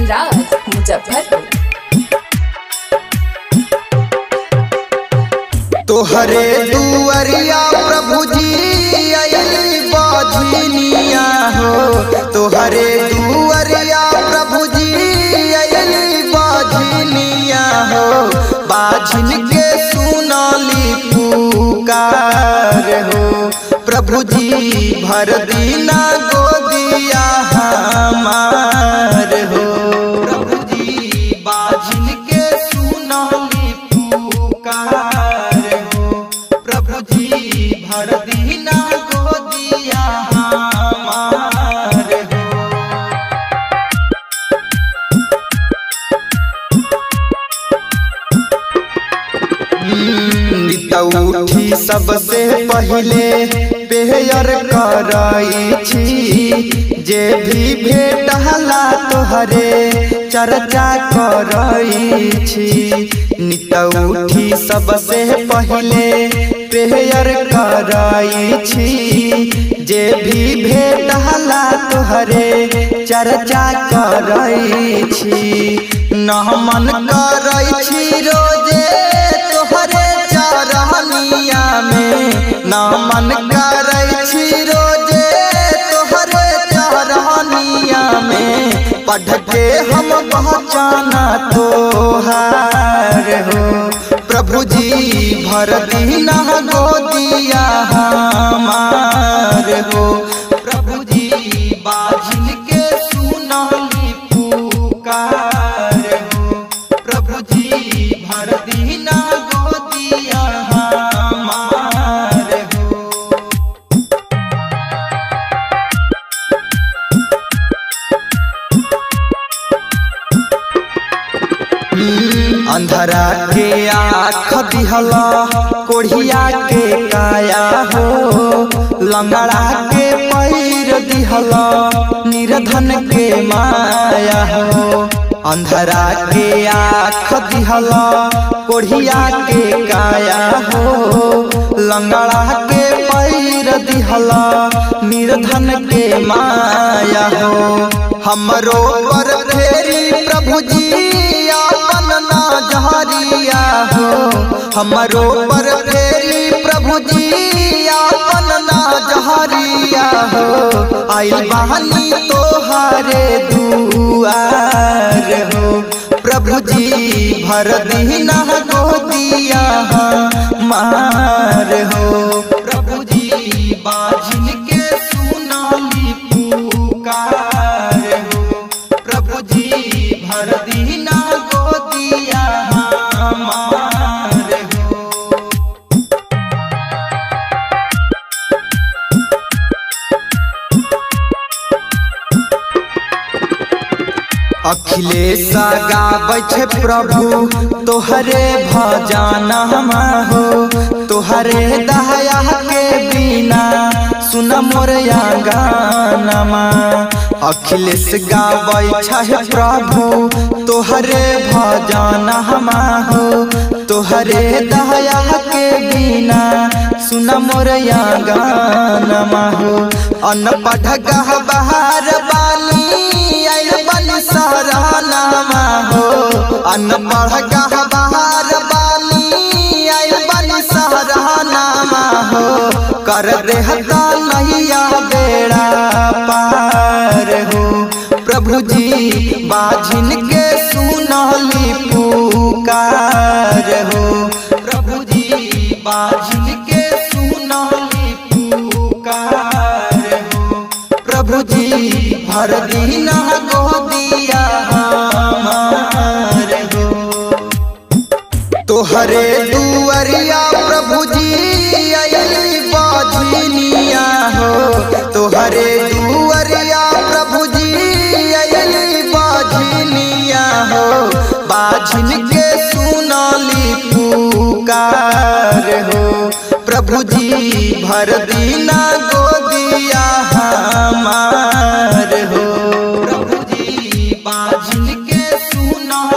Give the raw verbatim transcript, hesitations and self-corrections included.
राज मुजफ्फरपुर। तोहरे दुआरिया प्रभु जी अयली बाझिनिया हो, तोहरे दुआरिया प्रभु जी अयली बाझिनिया हो। बाझिन के सुनाली पुकार हो, प्रभु जी भर दीना गोदिया हमार हो। प्रभु जी बाझिन के सुनाली पुकार हो, प्रभु जी भर दीना गोदिया हमार हो। उठी सबसे पहले बेहर कराई छी, जे भी भेटला तोहरे चर्चा कराई छी। नित उठी सबसे पहले बेहर कराई छी, जे भी भेटला तोहरे चर्चा कराई छी। नमन कराई छी रोजे तोहरे चरनिया में, नमन करै छी रोजे तोहरे चरनिया में। पढ़ के हम पहचाना तोहार हो, प्रभु जी भर दीना गोदिया हमार हो। प्रभु जी बाझिन के सुनाली पुकार हो, प्रभु जी भर दीना गोदिया हमार हो। अंधरा के आँख दिहला कोढ़िया के काया हो, लंगड़ा के पैर दिहला निर्धन के माया हो। अंधरा के आँख दिहला कोढ़िया के काया हो, लंगड़ा के पैर दिहला निर्धन के माया हो। हमरो पर फेरी प्रभु जी अपन नजरिया हो, हमरो पर फेरी प्रभु जी अपन नजरिया हो। आइल बहानी तोहारे दुआर हो, प्रभु जी भर दीना गोदिया हमार हो। प्रभु जी बाझिन के सुनाली पुकार हो, प्रभु जी भर दीना गोदिया हमार हो। अखिलेश गाबै छै प्रभु तोहरे भजनमा हो, तोहरे दया के बिना सुन मोर गानमा। अखिलेश गाबै छै प्रभु तोहरे भजनमा हो, तोहरे दया के बिना सुन मोर गानमा हो। अनपढ़ गहबार बानी आइल बनी सहरानामा हो, अनपढ़ गहबार बानी आइल बनी सहरानामा हो। कर देहता नैया बेड़ा पार हो, प्रभु जी बाझिन के सुनाली पुकार हो। प्रभु जी बाझिन के सुनाली पुकार हो, प्रभु जी भर दीना गोदिया हमार हो। तोहरे दुआरिया प्रभु जी अयली बाझिनिया हो, तोहरे दुआरिया प्रभु जी अयली बाझिनिया हो। बाझिन के सुनाली पुकार हो, प्रभु जी भर दीना गोदिया हमार हो। प्रभु जी बाझिन के सुना